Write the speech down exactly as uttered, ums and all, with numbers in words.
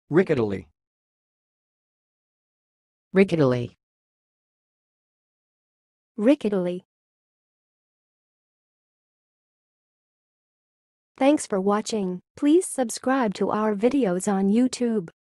ricketily, ricketily, ricketily. Thanks for watching. Please subscribe to our videos on YouTube.